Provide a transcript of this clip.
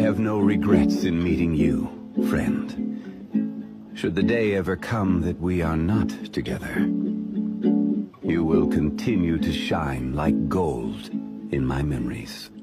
have no regrets in meeting you, friend. Should the day ever come that we are not together, you will continue to shine like gold in my memories.